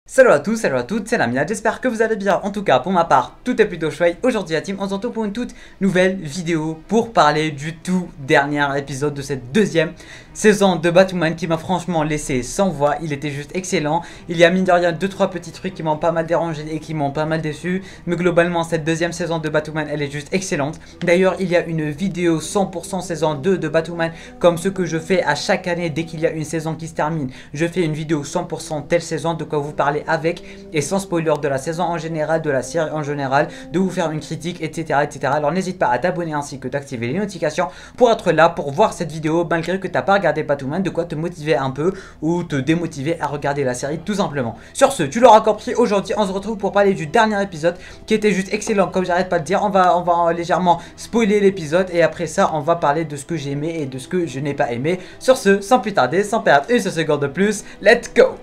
Salut à tous, salut à toutes, c'est Lamia, j'espère que vous allez bien. En tout cas, pour ma part, tout est plutôt chouette. Aujourd'hui, la team, on se retrouve pour une toute nouvelle vidéo pour parler du tout dernier épisode de cette deuxième saison de Batwoman qui m'a franchement laissé sans voix. Il était juste excellent. Il y a mine de rien 2-3 petits trucs qui m'ont pas mal dérangé et qui m'ont pas mal déçu. Mais globalement, cette deuxième saison de Batwoman, elle est juste excellente. D'ailleurs, il y a une vidéo 100% saison 2 de Batwoman, comme ce que je fais à chaque année dès qu'il y a une saison qui se termine. Je fais une vidéo 100% telle saison, de quoi vous parler avec et sans spoiler de la saison en général, de la série en général, de vous faire une critique, etc. etc. Alors n'hésite pas à t'abonner ainsi que d'activer les notifications pour être là, pour voir cette vidéo malgré que tu n'as pas regardé Batwoman, de quoi te motiver un peu ou te démotiver à regarder la série tout simplement. Sur ce, tu l'auras compris, aujourd'hui on se retrouve pour parler du dernier épisode qui était juste excellent, comme j'arrête pas de dire. On va légèrement spoiler l'épisode et après ça on va parler de ce que j'ai aimé et de ce que je n'ai pas aimé. Sur ce, sans plus tarder, sans perdre une seconde de plus, let's go!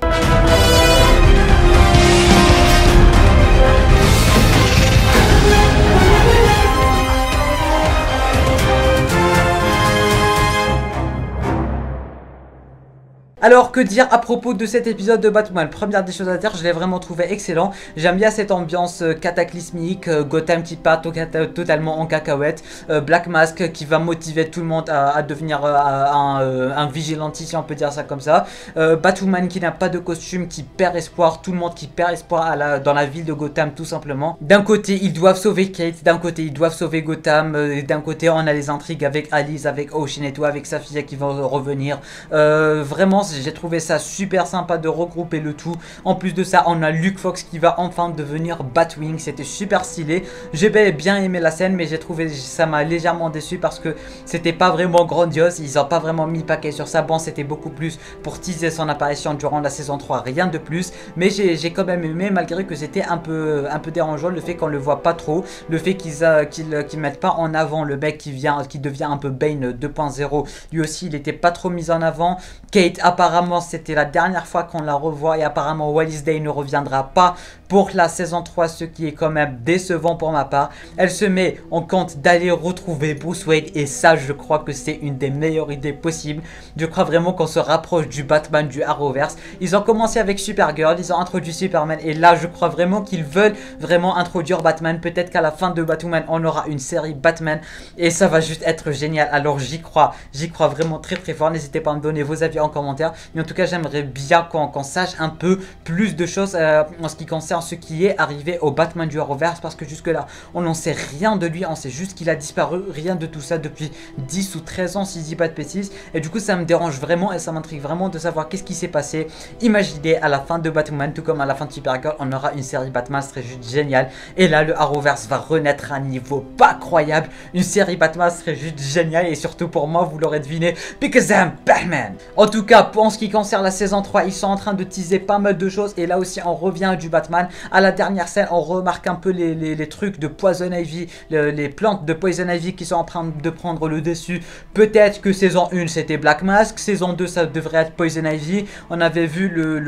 Alors que dire à propos de cet épisode de Batwoman? Première des choses à dire, je l'ai vraiment trouvé excellent. J'aime bien cette ambiance cataclysmique, Gotham qui part totalement en cacahuète, Black Mask qui va motiver tout le monde à devenir un vigilante, si on peut dire ça comme ça, Batwoman qui n'a pas de costume, qui perd espoir, tout le monde qui perd espoir dans la ville de Gotham tout simplement. D'un côté ils doivent sauver Kate, d'un côté ils doivent sauver Gotham, et d'un côté on a les intrigues avec Alice, avec Ocean et tout, avec sa fille qui va revenir. Vraiment j'ai trouvé ça super sympa de regrouper le tout. En plus de ça, on a Luke Fox qui va enfin devenir Batwing. C'était super stylé. J'ai bien aimé la scène, mais j'ai trouvé ça m'a légèrement déçu parce que c'était pas vraiment grandiose. Ils ont pas vraiment mis paquet sur ça. Bon, c'était beaucoup plus pour teaser son apparition durant la saison 3, rien de plus. Mais j'ai quand même aimé, malgré que c'était un peu dérangeant le fait qu'on le voit pas trop, le fait qu'ils mettent pas en avant le mec qui devient un peu Bane 2.0. Lui aussi, il était pas trop mis en avant. Kate apparemment c'était la dernière fois qu'on la revoit et apparemment Wallis Day ne reviendra pas pour la saison 3, ce qui est quand même décevant pour ma part. Elle se met en compte d'aller retrouver Bruce Wayne et ça je crois que c'est une des meilleures idées possibles. Je crois vraiment qu'on se rapproche du Batman du Arrowverse. Ils ont commencé avec Supergirl, ils ont introduit Superman et là je crois vraiment qu'ils veulent vraiment introduire Batman. Peut-être qu'à la fin de Batwoman on aura une série Batman et ça va juste être génial. Alors j'y crois vraiment très très fort. N'hésitez pas à me donner vos avis en commentaire. Mais en tout cas, j'aimerais bien qu'on sache un peu plus de choses en ce qui concerne ce qui est arrivé au Batman du Arrowverse. Parce que jusque là, on n'en sait rien de lui. On sait juste qu'il a disparu. Rien de tout ça depuis 10 ou 13 ans, si je dis pas de bêtises. Et du coup, ça me dérange vraiment et ça m'intrigue vraiment de savoir qu'est-ce qui s'est passé. Imaginez à la fin de Batwoman, tout comme à la fin de Supergirl, on aura une série Batman. Ce serait juste génial. Et là, le Arrowverse va renaître à un niveau pas croyable. Une série Batman serait juste génial. Et surtout pour moi, vous l'aurez deviné, because I'm Batman. En tout cas, en ce qui concerne la saison 3, ils sont en train de teaser pas mal de choses. Et là aussi, on revient du Batman. À la dernière scène, on remarque un peu les trucs de Poison Ivy, les plantes de Poison Ivy qui sont en train de prendre le dessus. Peut-être que saison 1, c'était Black Mask. Saison 2, ça devrait être Poison Ivy. On avait vu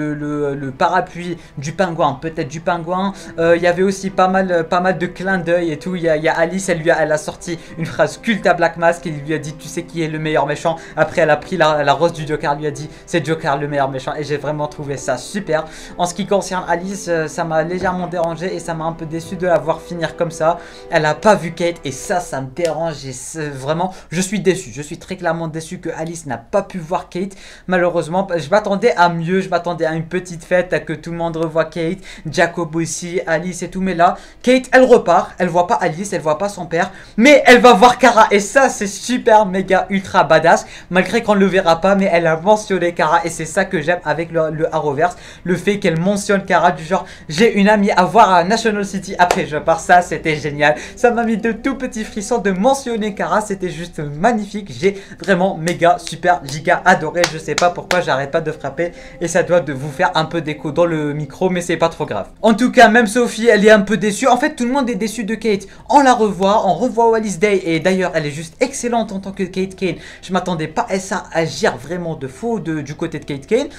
le parapluie du pingouin. Peut-être du pingouin. Il y avait aussi pas mal de clins d'œil et tout. Il y a Alice, elle a sorti une phrase culte à Black Mask. Il lui a dit, tu sais qui est le meilleur méchant. Après, elle a pris la rose du Joker, lui a dit, c'est Joker le meilleur méchant. Et j'ai vraiment trouvé ça super. En ce qui concerne Alice, ça m'a légèrement dérangé et ça m'a un peu déçu de la voir finir comme ça. Elle a pas vu Kate et ça me dérange. Et vraiment, je suis déçu. Je suis très clairement déçu que Alice n'a pas pu voir Kate. Malheureusement, je m'attendais à mieux. Je m'attendais à une petite fête, à que tout le monde revoie Kate, Jacob aussi, Alice et tout. Mais là, Kate, elle repart. Elle voit pas Alice, elle voit pas son père. Mais elle va voir Kara. Et ça, c'est super, méga, ultra badass. Malgré qu'on le verra pas, mais elle a mentionné Kara. Et c'est ça que j'aime avec le Arrowverse. Le fait qu'elle mentionne Kara du genre, j'ai une amie à voir à National City. Après, je pars, ça, c'était génial. Ça m'a mis de tout petits frissons de mentionner Kara. C'était juste magnifique. J'ai vraiment méga, super, giga adoré. Je sais pas pourquoi j'arrête pas de frapper. Et ça doit vous faire un peu d'écho dans le micro, mais c'est pas trop grave. En tout cas, même Sophie, elle est un peu déçue. En fait, tout le monde est déçu de Kate. On la revoit, on revoit Wallis Day. Et d'ailleurs, elle est juste excellente en tant que Kate Kane. Je m'attendais pas à ça agir vraiment de faux du côté de Kate Kane.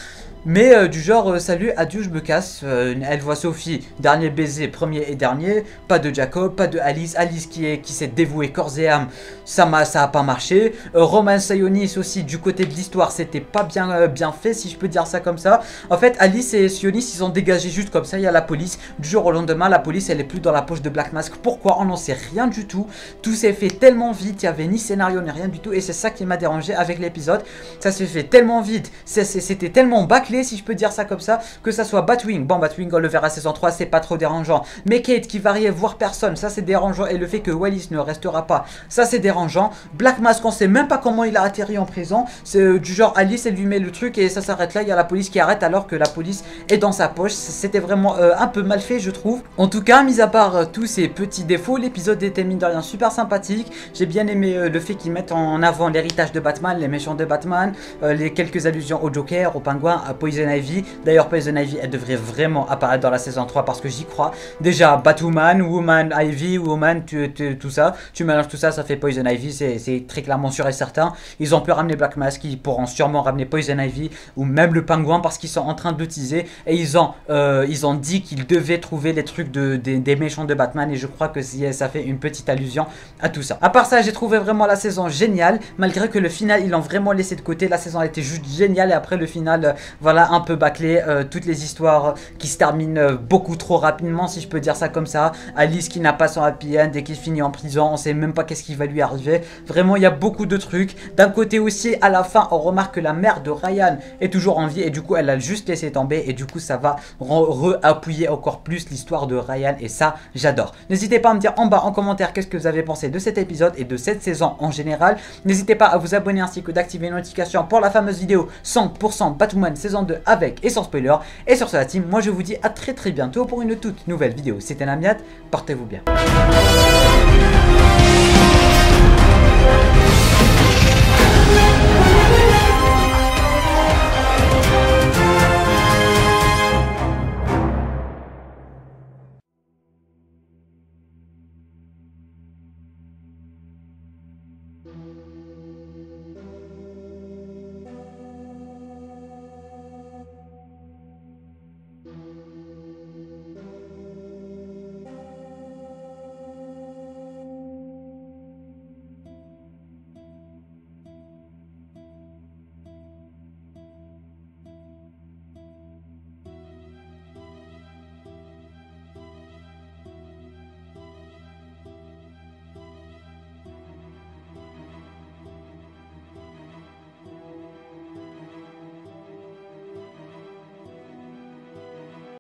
Mais du genre salut, adieu, je me casse. Elle voit Sophie, dernier baiser, premier et dernier. Pas de Jacob, pas de Alice. Alice qui s'est dévouée corps et âme, ça a pas marché. Roman Sionis aussi, du côté de l'histoire, c'était pas bien fait, si je peux dire ça comme ça. En fait, Alice et Sionis, ils ont dégagé juste comme ça. Il y a la police. Du jour au lendemain, la police, elle est plus dans la poche de Black Mask. Pourquoi? On n'en sait rien du tout. Tout s'est fait tellement vite. Il y avait ni scénario ni rien du tout. Et c'est ça qui m'a dérangé avec l'épisode. Ça s'est fait tellement vite. C'était tellement bâclé, si je peux dire ça comme ça, que ça soit Batwing. Bon, Batwing, on le verra saison 3, c'est pas trop dérangeant. Mais Kate qui va rien voir personne, ça c'est dérangeant. Et le fait que Wallis ne restera pas, ça c'est dérangeant. Black Mask, on sait même pas comment il a atterri en prison. C'est du genre Alice, elle lui met le truc et ça s'arrête là. Il y a la police qui arrête alors que la police est dans sa poche. C'était vraiment un peu mal fait, je trouve. En tout cas, mis à part tous ces petits défauts, l'épisode était mine de rien super sympathique. J'ai bien aimé le fait qu'ils mettent en avant l'héritage de Batman, les méchants de Batman, les quelques allusions au Joker, au Pingouin, à Poison Ivy. D'ailleurs, Poison Ivy, elle devrait vraiment apparaître dans la saison 3 parce que j'y crois. Déjà, Batwoman, Woman Ivy, Woman, tout ça. Tu mélanges tout ça, ça fait Poison Ivy. C'est très clairement sûr et certain. Ils ont pu ramener Black Mask, ils pourront sûrement ramener Poison Ivy ou même le Pingouin parce qu'ils sont en train de teaser. Et ils ont dit qu'ils devaient trouver les trucs des méchants de Batman. Et je crois que ça fait une petite allusion à tout ça. À part ça, j'ai trouvé vraiment la saison géniale. Malgré que le final, ils l'ont vraiment laissé de côté. La saison a été juste géniale. Et après le final, voilà, un peu bâclé. Toutes les histoires qui se terminent beaucoup trop rapidement, si je peux dire ça comme ça. Alice qui n'a pas son happy end et qui finit en prison. On sait même pas qu'est-ce qui va lui arriver. Vraiment, il y a beaucoup de trucs. D'un côté aussi, à la fin, on remarque que la mère de Ryan est toujours en vie. Et du coup, elle a juste laissé tomber. Et du coup, ça va re-appuyer encore plus l'histoire de Ryan. Et ça, j'adore. N'hésitez pas à me dire en bas en commentaire qu'est-ce que vous avez pensé de cet épisode et de cette saison en général. N'hésitez pas à vous abonner ainsi que d'activer les notifications pour la fameuse vidéo 100% Batwoman saison 2 avec et sans spoiler. Et sur ce la team, moi je vous dis à très bientôt pour une toute nouvelle vidéo. C'était Namiat, portez-vous bien.